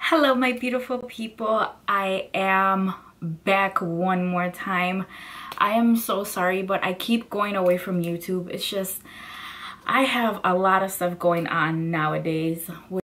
Hello my beautiful people, I am back one more time. I am so sorry, but I keep going away from YouTube. It's just I have a lot of stuff going on nowadays